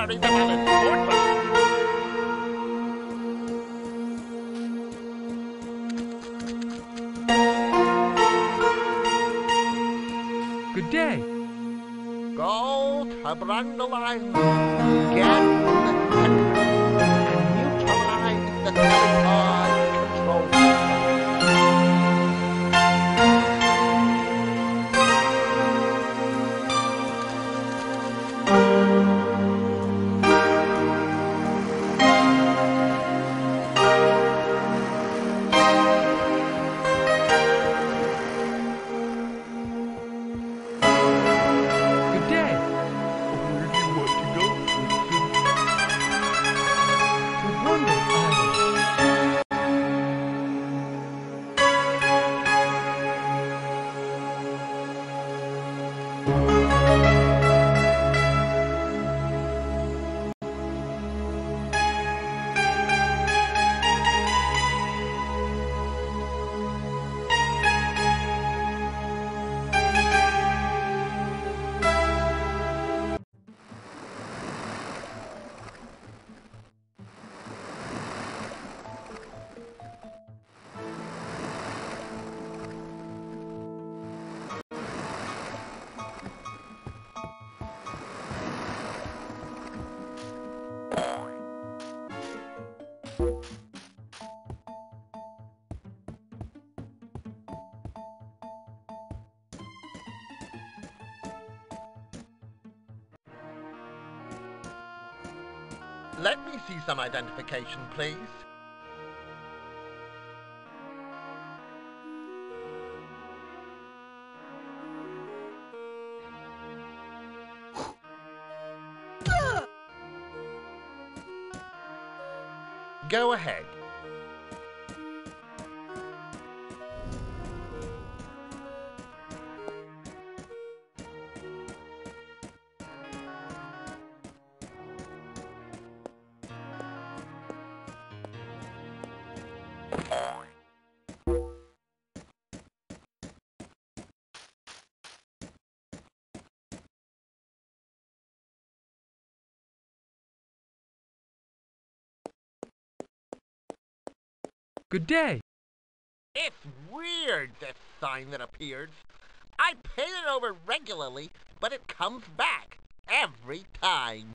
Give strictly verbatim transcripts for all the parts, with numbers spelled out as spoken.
bury them all in Portland. Good day. Go to Brundle Island. Get the neutralize the teleport control. Let me see some identification, please. Go ahead. Good day. It's weird, this sign that appears. I paint it over regularly, but it comes back every time.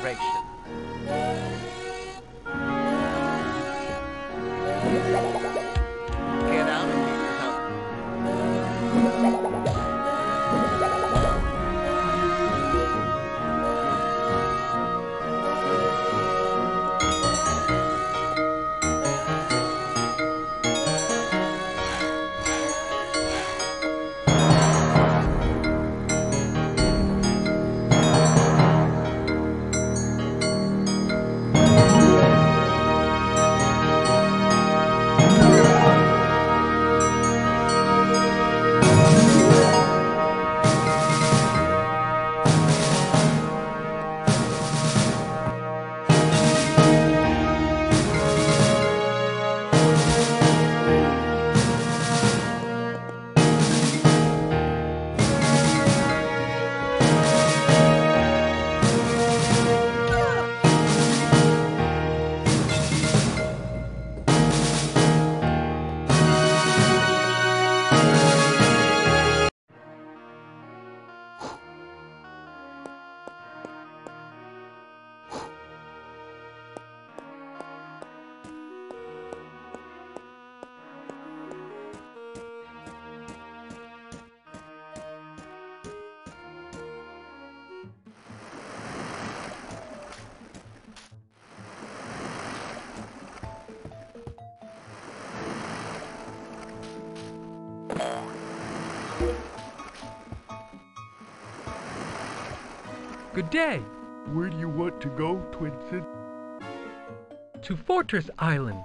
Teleportation. Get out of here, help. Good day. Where do you want to go, Twinsen? To Fortress Island.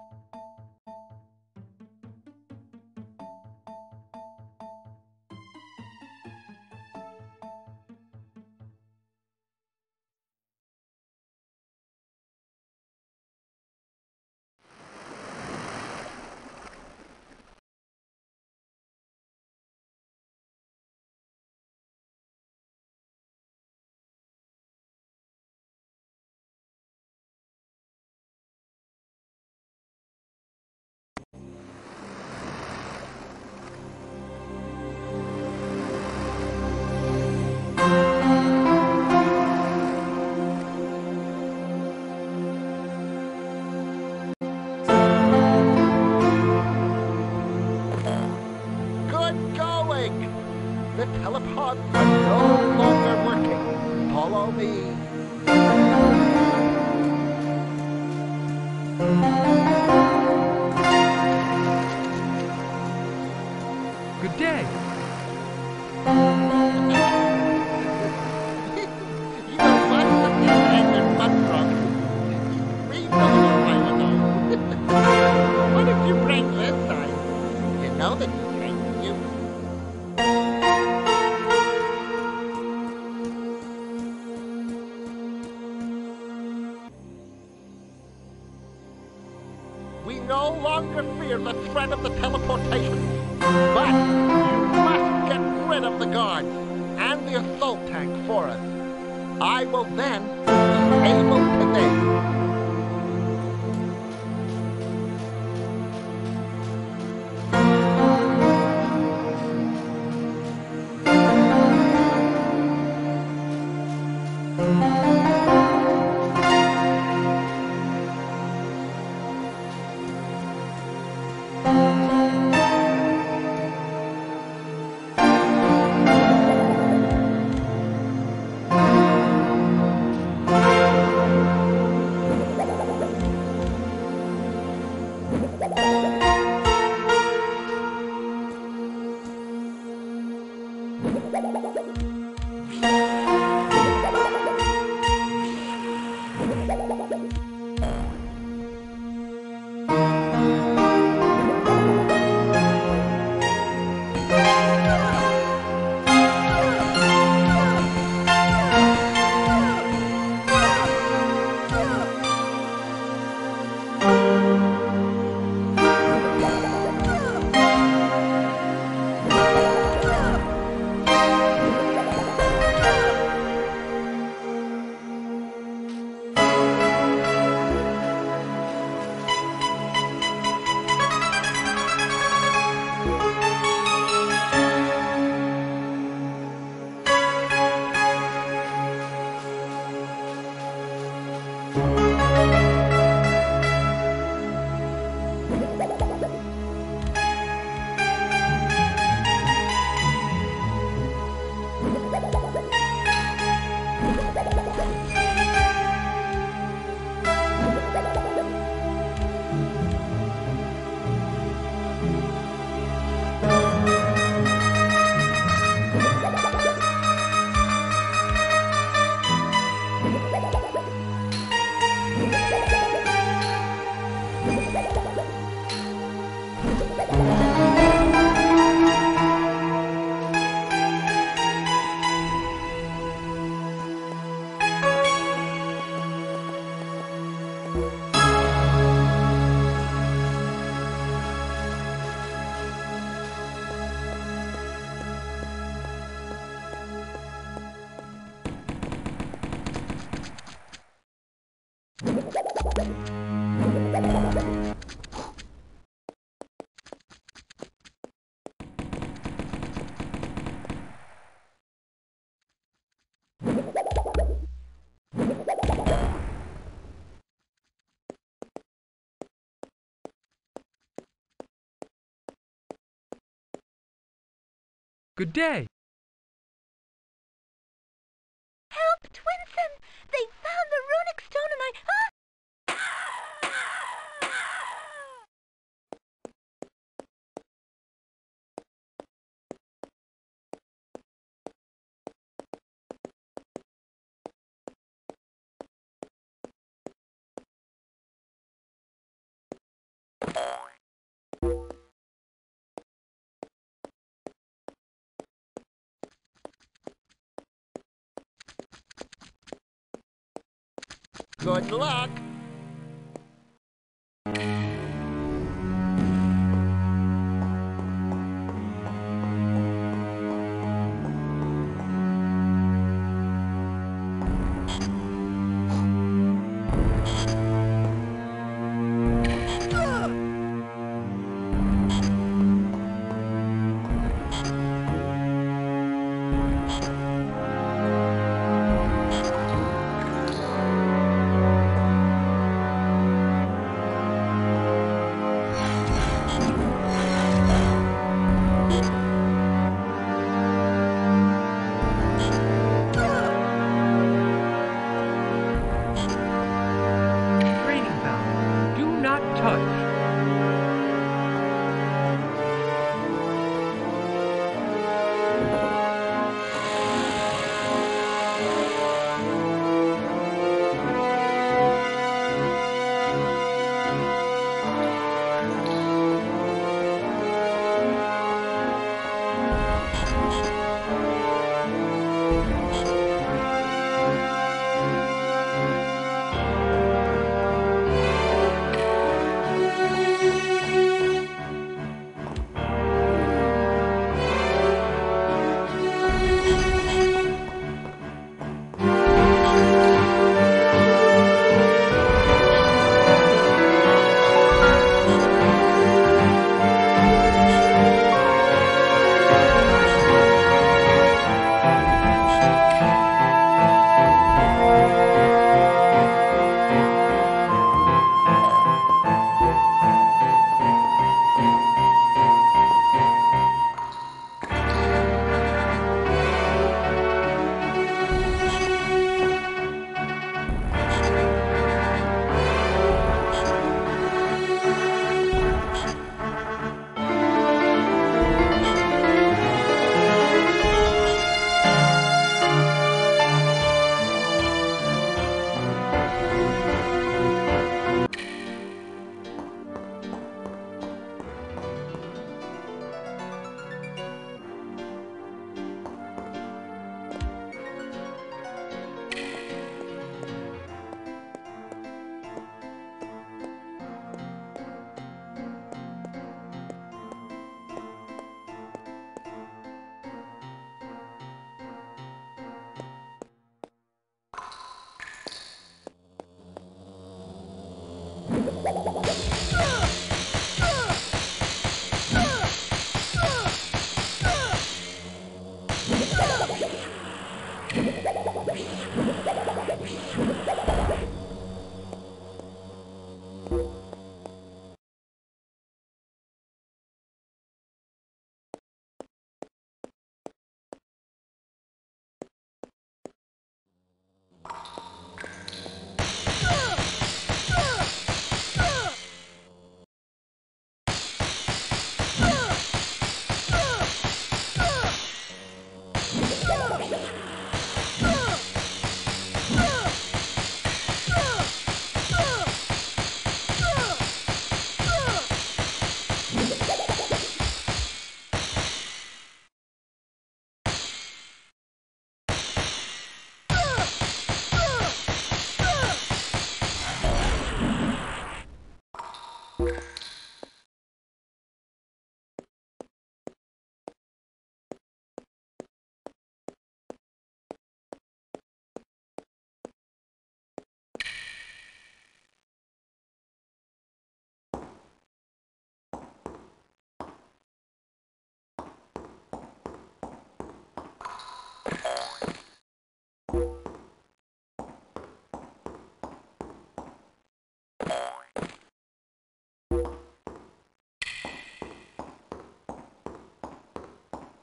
The telepods are no longer working. Follow me. Good day. You know what? You and your butt truck. We know a while ago. What did you bring this time? You know that you drank, you. We no longer fear the threat of the teleportation, but you must get rid of the guards and the assault tank for us. I will then be able to name. Good day. Help, Twinsen! They found the runic stone and I... Ah! Good luck.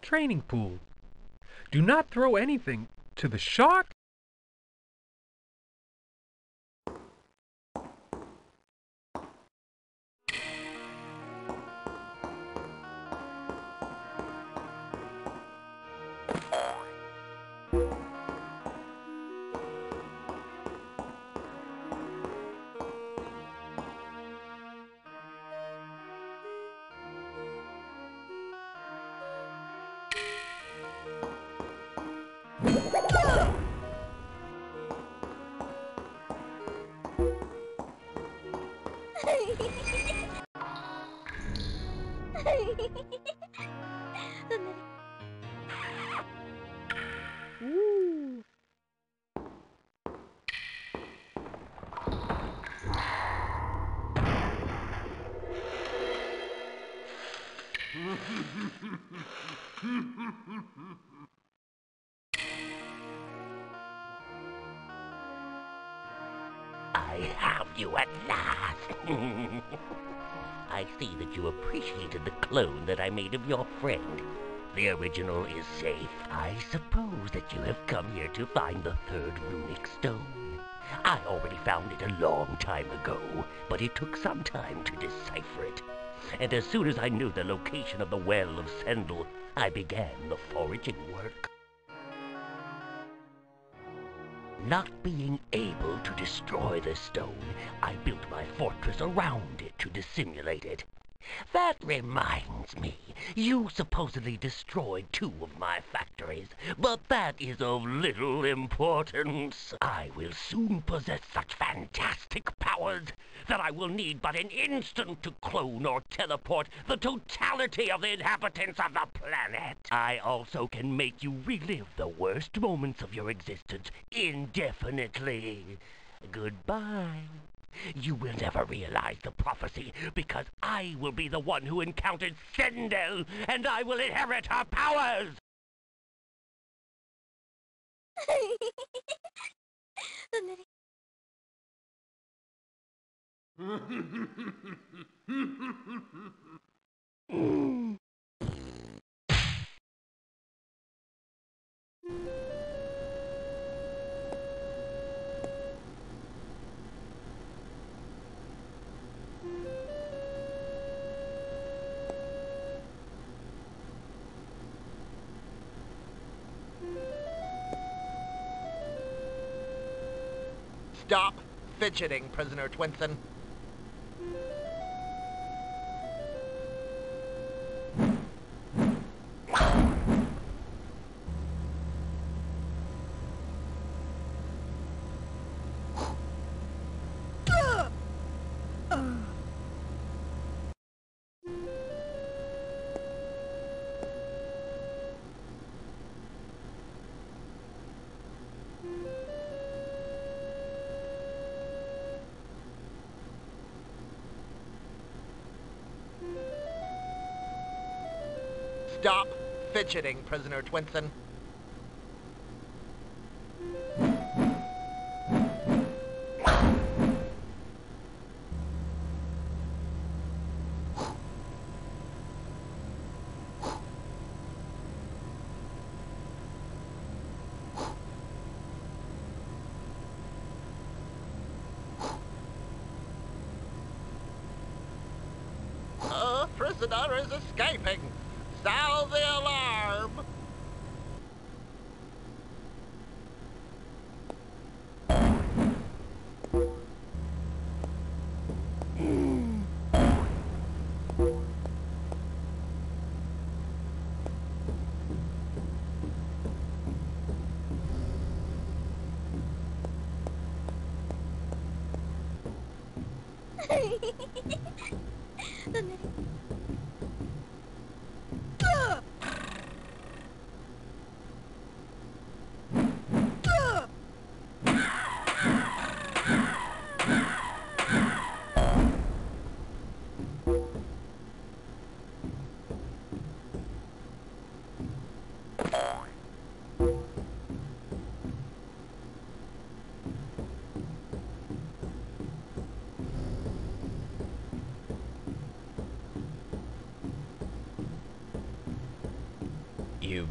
training pool. Do not throw anything to the shark. Ooh. I have you at last. I see that you appreciated the clone that I made of your friend. The original is safe. I suppose that you have come here to find the third runic stone. I already found it a long time ago, but it took some time to decipher it. And as soon as I knew the location of the Well of Sendel, I began the foraging work. Not being able to destroy the stone, I built my fortress around it to dissimulate it. That reminds me, you supposedly destroyed two of my factories, but that is of little importance. I will soon possess such fantastic powers that I will need but an instant to clone or teleport the totality of the inhabitants of the planet. I also can make you relive the worst moments of your existence indefinitely. Goodbye. You will never realize the prophecy, because I will be the one who encountered Sendel, and I will inherit her powers! Stop fidgeting, Prisoner Twinsen. Stop fidgeting, Prisoner Twinsen. A prisoner is escaping. Sound the alarm!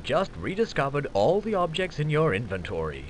just rediscovered all the objects in your inventory.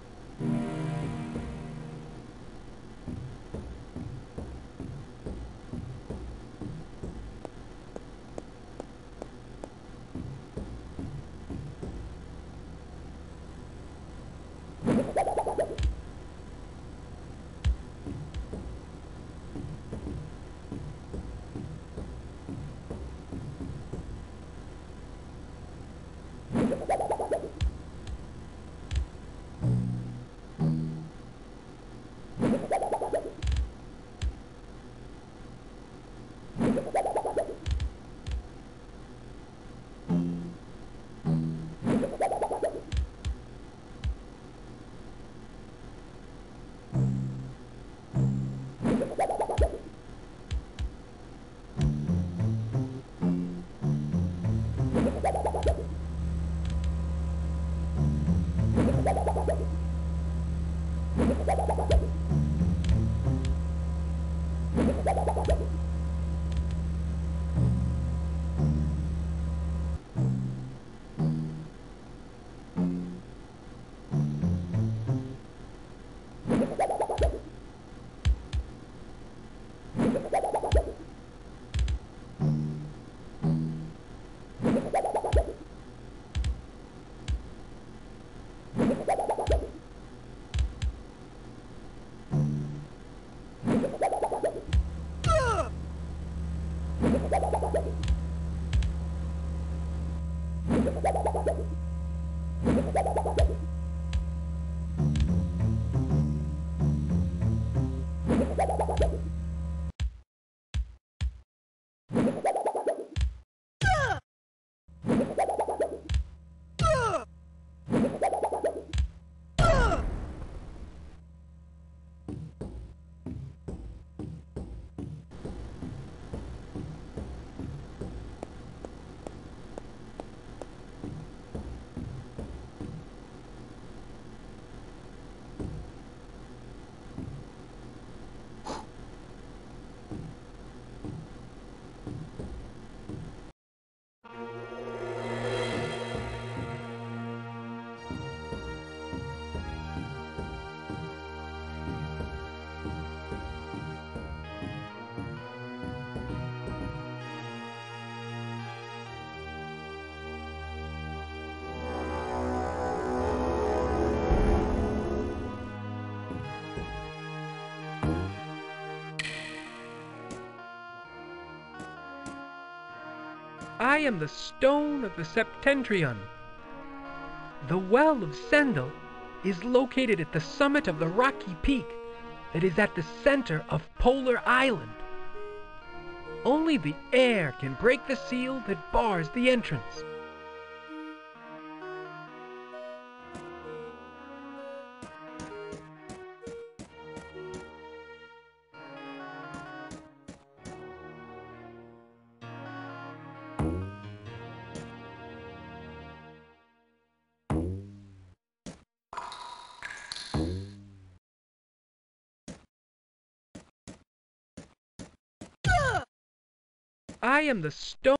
I am the stone of the Septentrion. The well of Sendel is located at the summit of the rocky peak that is at the center of Polar Island. Only the air can break the seal that bars the entrance. I am the stone